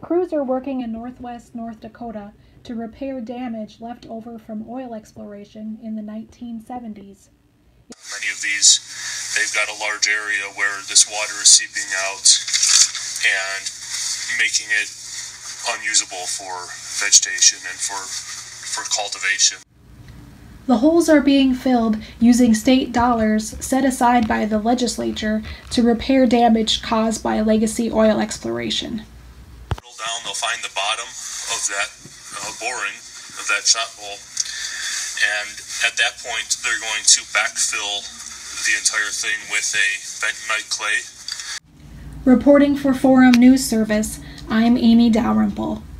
Crews are working in northwest North Dakota to repair damage left over from oil exploration in the 1970s. Many of these, they've got a large area where this water is seeping out and making it unusable for vegetation and for cultivation. The holes are being filled using state dollars set aside by the legislature to repair damage caused by legacy oil exploration. Down, they'll find the bottom of that boring, of that shot hole, and at that point they're going to backfill the entire thing with a bentonite clay. Reporting for Forum News Service, I'm Amy Dalrymple.